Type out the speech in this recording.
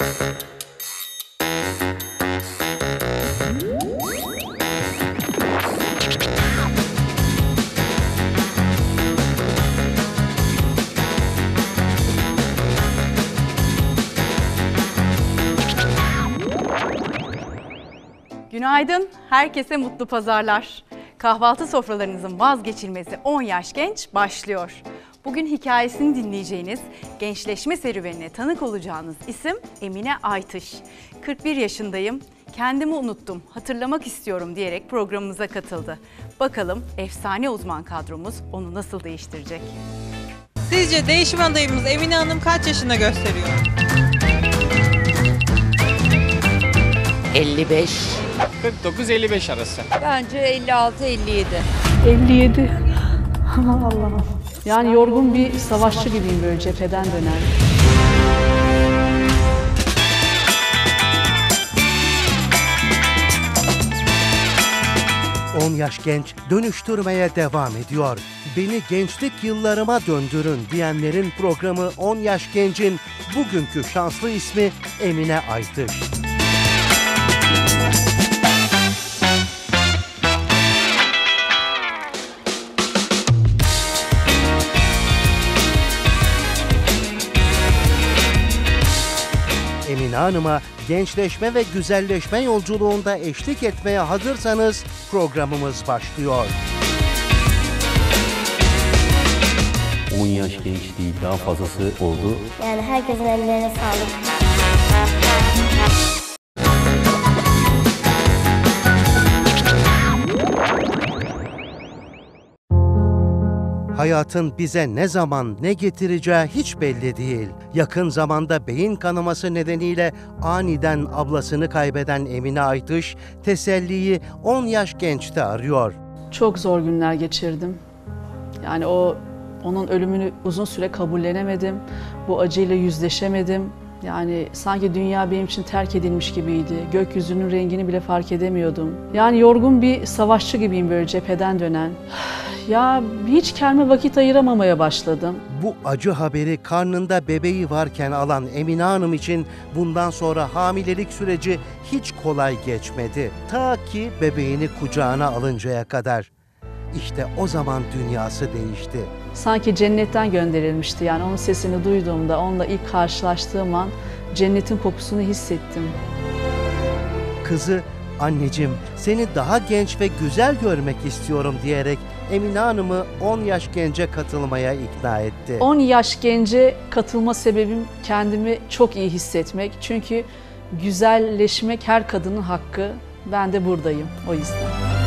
Günaydın, herkese mutlu pazarlar. Kahvaltı sofralarınızın vazgeçilmezi 10 yaş genç başlıyor. Bugün hikayesini dinleyeceğiniz, gençleşme serüvenine tanık olacağınız isim Emine Aytış. 41 yaşındayım, kendimi unuttum, hatırlamak istiyorum diyerek programımıza katıldı. Bakalım efsane uzman kadromuz onu nasıl değiştirecek? Sizce değişim adayımız Emine Hanım kaç yaşında gösteriyor? 55. 49-55 arası. Bence 56-57. 57. Allah'ım. Yani yorgun bir savaşçı gibiyim, böyle cepheden dönen. On yaş genç dönüştürmeye devam ediyor. Beni gençlik yıllarıma döndürün diyenlerin programı 10 yaş gencin bugünkü şanslı ismi Emine Aytış. Emine Hanım'a gençleşme ve güzelleşme yolculuğunda eşlik etmeye hazırsanız programımız başlıyor. 10 yaş genç değil, daha fazlası oldu. Yani herkesin ellerine sağlık. Hayatın bize ne zaman ne getireceği hiç belli değil. Yakın zamanda beyin kanaması nedeniyle aniden ablasını kaybeden Emine Aytış, teselliyi 10 yaş gençte arıyor. Çok zor günler geçirdim. Yani onun ölümünü uzun süre kabullenemedim. Bu acıyla yüzleşemedim. Yani sanki dünya benim için terk edilmiş gibiydi. Gökyüzünün rengini bile fark edemiyordum. Yani yorgun bir savaşçı gibiyim, böyle cepheden dönen. Ya hiç kendime vakit ayıramamaya başladım. Bu acı haberi karnında bebeği varken alan Emine Hanım için bundan sonra hamilelik süreci hiç kolay geçmedi. Ta ki bebeğini kucağına alıncaya kadar. İşte o zaman dünyası değişti. Sanki cennetten gönderilmişti. Yani onun sesini duyduğumda, onunla ilk karşılaştığım an cennetin kokusunu hissettim. Kızı, anneciğim seni daha genç ve güzel görmek istiyorum diyerek Emine Hanım'ı 10 yaş gence katılmaya ikna etti. 10 yaş gence katılma sebebim kendimi çok iyi hissetmek. Çünkü güzelleşmek her kadının hakkı. Ben de buradayım o yüzden.